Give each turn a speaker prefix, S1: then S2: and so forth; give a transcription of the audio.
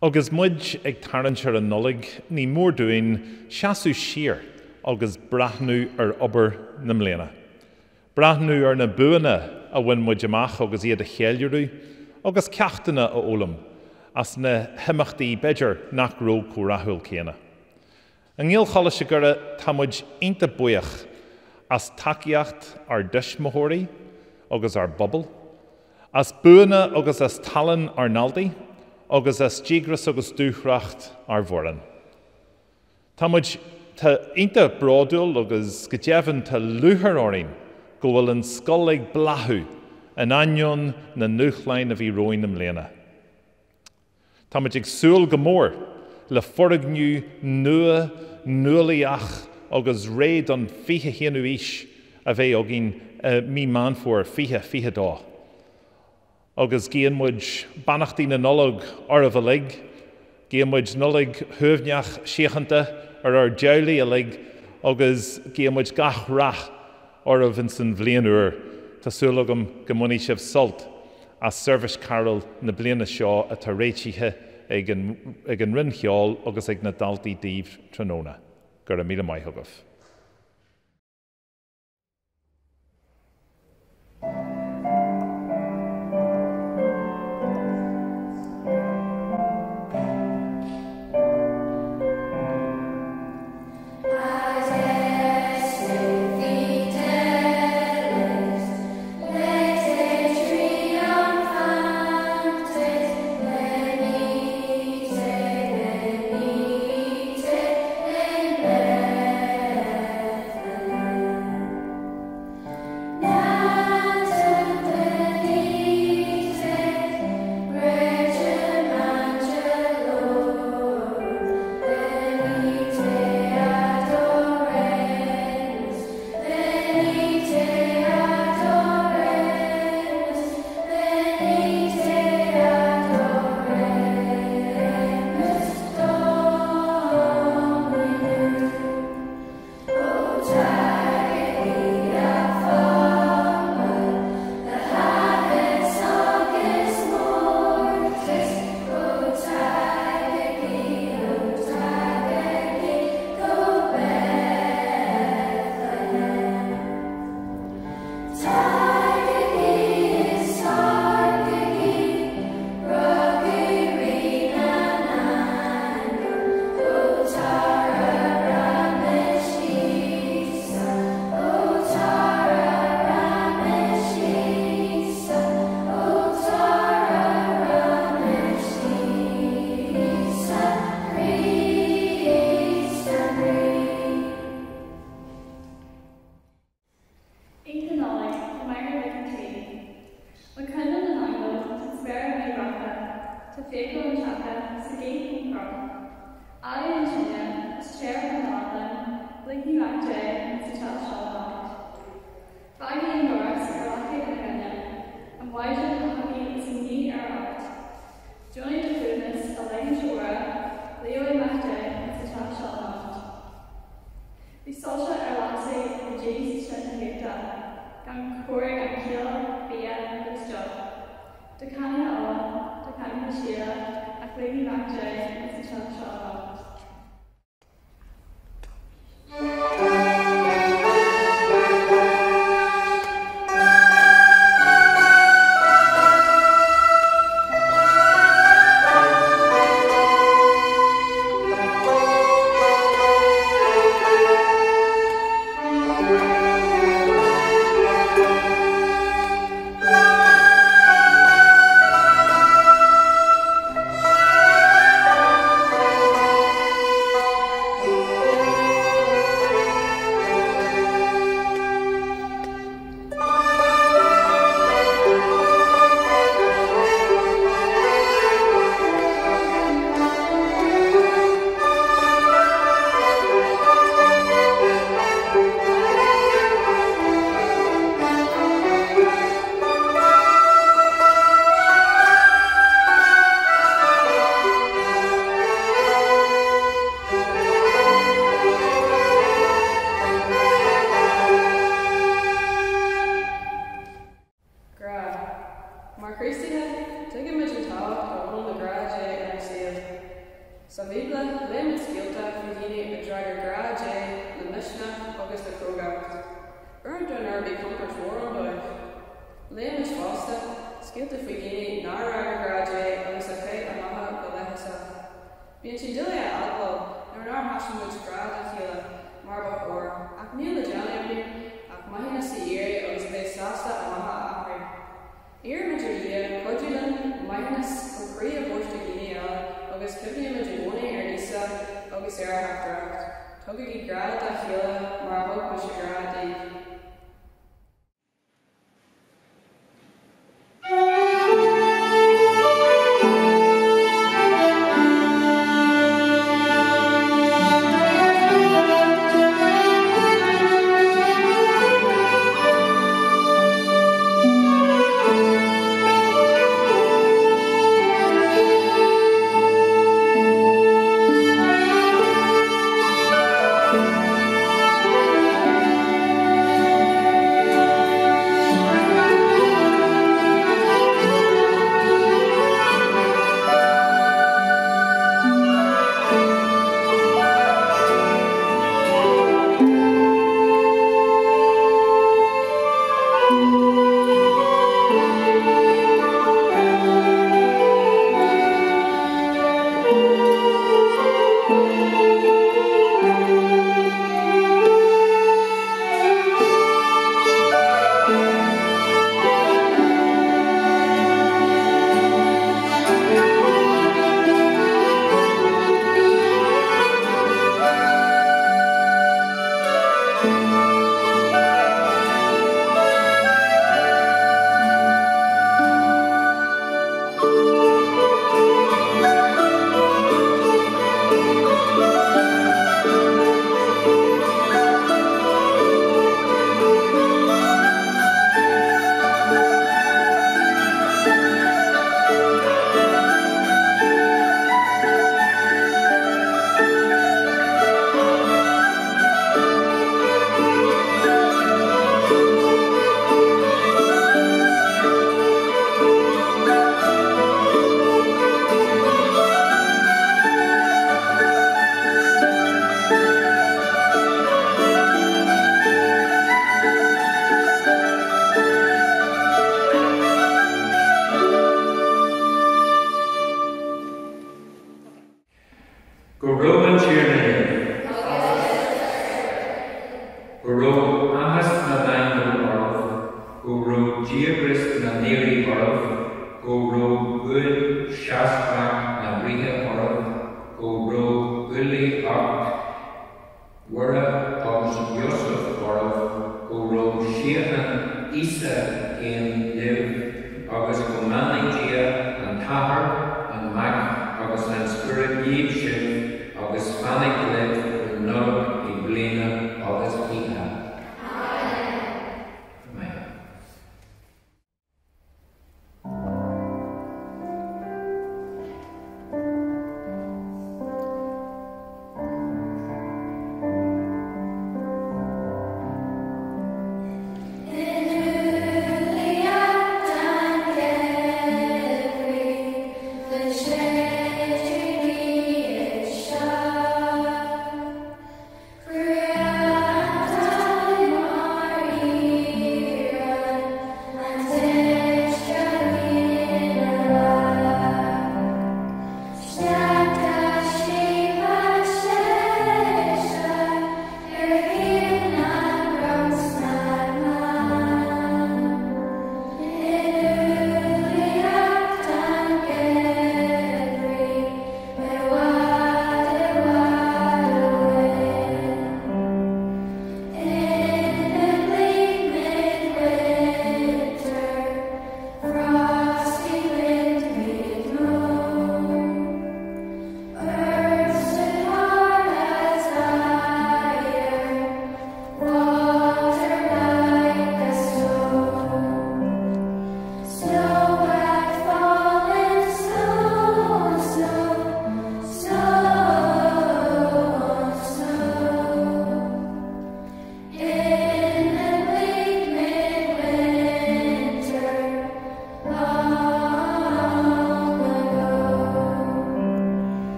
S1: Agus muid ag tarraintear an Nollag ní mór dúin seasamh siar agus breathnú ar obair na mbliana. Breathnú ar na buanna a bhain muid amach agus iad a cheiliúradh agus ceachtainna a ólam as na himachtaí beidir nach ró cúrathúil céanna. An Gaelcholáiste Dhoire tá muid inta buíoch as takeíocht ar dismóthirí agus ar bobal, as buanna agus as talan ar naldaí, agus as dígras agus dúchracht ar bhóran. Tá muid tá inta bráúil agus go deimhin tá luthar orainn go bhfuil an scoilg blathú an ainneoin na nuachlein a bhí roin na mbliana. Tá muid ag súil go mór le forraigniú nua nualaíach agus réad an fiche chéanú is a bheith agin mí man fuair fiche dá. Agus géan muid bannachtaí na Nollag ar a bhuilig, géan muid Nollag thuamhneach siachanta ar dealaí a lig, agus géan muid gach rath ar a bhain san bblian uair tásúil agam go mbunaí sibh sult as Seirbhís Charúl na bliana seo a tá réitithe ag an rinn cheáil agus ag na daltaí daoibh tróna. Gur a míle maith agah.
S2: Mar Christina, tuige muid an tábhacht ar bhfuil na gráide ar an saoil. Sa bhíbla, léim scoilta faoi dhaoine a ddraigear gráide, na misna agus na crógacht. Urn arbí compart mhór an dóibh. Léim fásta, scoilta faoi dhaoine ná raibh gráide agus a chéile a maithe go leithasa. Bíonn sin duine a alcohol nuair ná hasan muid grád a chéile mar ba chóir, ach níl le dealaimhír ach maithína sa éirí agus bheith sásta a maithe a achrainn. Iar muid ar dhé coidúlan maithínas go crí a bhórsta dhaoine eile agus cibhne muid ar bhóna ar níosa agus ar a heachtarach. Tugadh í grád a chéile mar a thug muid grád daoibh.
S3: Agus an spirit díobh sin agus fannig